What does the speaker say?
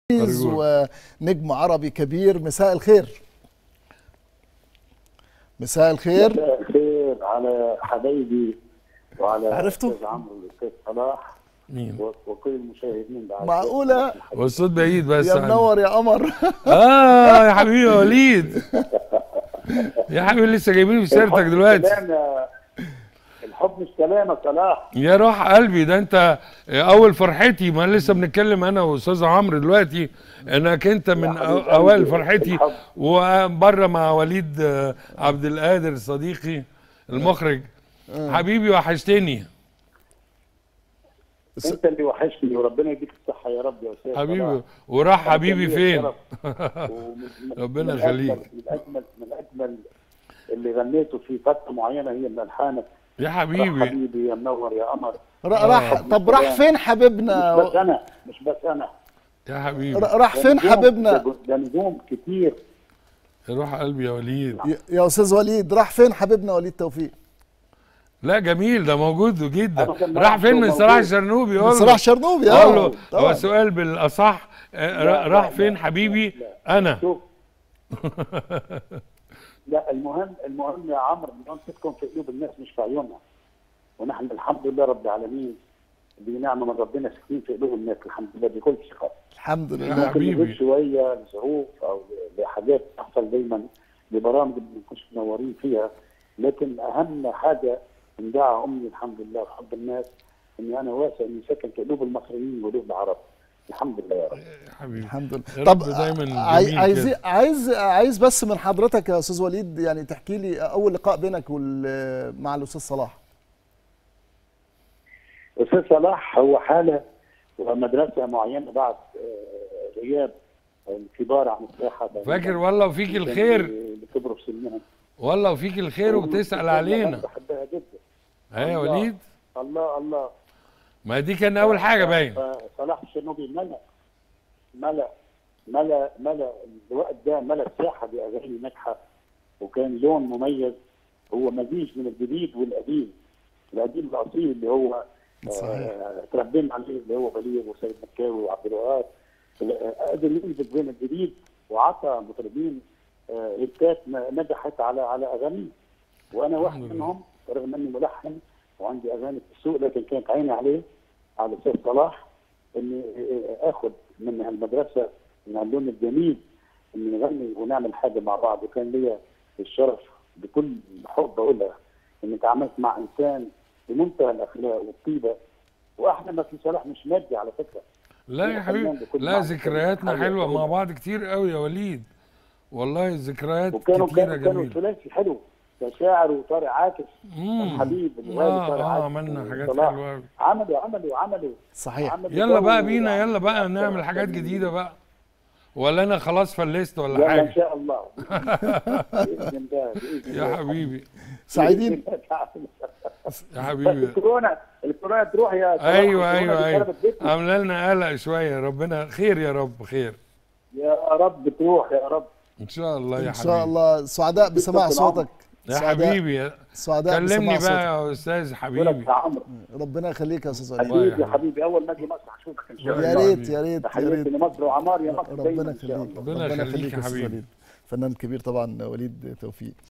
ونجم عربي كبير. مساء الخير. مساء الخير. مساء الخير على حبايبي وعلى عرفته؟ الاستاذ عمرو والاستاذ صلاح مين؟ وكل المشاهدين. معقولة؟ والصوت بعيد بس. يا منور يا قمر. يا حبيبي يا وليد. يا حبيبي لسه جايبينه في سيرتك دلوقتي. الحب مش كلام يا صلاح. يا روح قلبي، ده انت اول فرحتي. ما لسه بنتكلم انا واستاذ عمرو دلوقتي انك انت من اوائل فرحتي، وبره مع وليد عبد القادر صديقي المخرج. حبيبي وحشتني. انت اللي وحشني وربنا يديك الصحه يا رب يا استاذ حبيبي. وراح حبيبي فين؟ ربنا يخليك. من اجمل اللي غنيته في فتره معينه هي من الحانك يا حبيبي. حبيبي يا منور يا قمر. طب راح فين حبيبنا؟ مش بس انا يا حبيبي. راح فين حبيبنا؟ ده نجوم كتير. روح قلبي يا وليد. يا استاذ وليد، راح فين حبيبنا وليد توفيق؟ لا جميل، ده موجود جدا. راح فين من صلاح الشرنوبي؟ من صلاح الشرنوبي. قول له هو سؤال بالاصح. راح فين حبيبي؟ انا لا المهم يا عمرو ان تكون في قلوب الناس مش في عيونها، ونحن الحمد لله رب العالمين بنعمه من ربنا ساكنين في قلوب الناس الحمد لله بكل ثقه. الحمد لله. يا حبيبي. شويه لظروف او لحاجات تحصل دايما لبرامج ما بنكونش منورين فيها، لكن اهم حاجه من دعاء امي الحمد لله وحب الناس اني انا واسع اني ساكن في قلوب المصريين وقلوب العرب. الحمد لله يا رب. يا حبيبي. الحمد لله. طب عايز بس من حضرتك يا استاذ وليد يعني تحكي لي اول لقاء بينك مع الاستاذ صلاح. الاستاذ صلاح هو حاله ومدرسه معينه بعد غياب الكبار عن الساحه. فاكر والله وفيك الخير. اللي كبروا في سنهم. والله وفيك الخير وبتسال علينا. بحبها جدا. ايه يا وليد؟ الله. ما دي كان اول حاجه باين. صلاح الشرنوبي ملا الوقت ده، ملا الساحه باغاني ناجحه، وكان لون مميز. هو مزيج من الجديد والقديم، القديم الاصيل اللي هو تربينا عليه اللي هو بليغ وسيد مكاوي وعبد الوهاب. قدر يمزج بين الجديد وعطى مطربين هيتات نجحت على اغانيه، وانا واحد منهم رغم اني ملحن وعندي اغاني في السوق، لكن كانت عيني عليه على الاستاذ صلاح اني اخذ من المدرسه من اللون الجميل اني نغني ونعمل حاجه مع بعض. وكان ليا الشرف بكل حب اقولها اني تعاملت مع انسان بمنتهى الاخلاق والطيبه، واحنا ما في صلاح مش مادي على فكره. لا يا حبيبي، لا ذكرياتنا حلوه مع بعض كتير قوي يا وليد، والله ذكريات كتيره جميله. كانوا ثلاثي حلو كشاعر وطارق عاكس الحبيب عملنا حاجات حلوه قوي. عملوا صحيح. يلا بقى بينا، يلا بقى نعمل حاجات جديده بقى، ولا انا خلاص فلست ولا حاجه؟ ان شاء الله. باذن الله يا حبيبي. سعيدين يا حبيبي. الكورونا تروح يا ايوه عامله لنا قلق شويه. ربنا خير يا رب، خير يا رب تروح يا رب ان شاء الله يا حبيبي. ان شاء الله. سعداء بسماع صوتك يا حبيبي. سعداء كلمني بقى يا استاذ حبيبي. يا عمرو ربنا يخليك يا استاذ وليد. حبيبي يا حبيبي، اول ما اجي مصر هشوفك ان شاء الله. يا ريت تحياتي لمصر وعمار يا مصر. ربنا يخليك. ربنا يخليك يا حبيبي. فنان كبير طبعا وليد توفيق.